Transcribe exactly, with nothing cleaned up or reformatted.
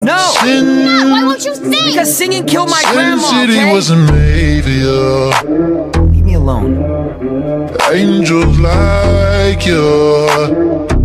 No! Sin, Matt, why won't you sing? Because singing killed my Sin grandma, City okay? wasn't made for you. Leave me alone. Angels like you.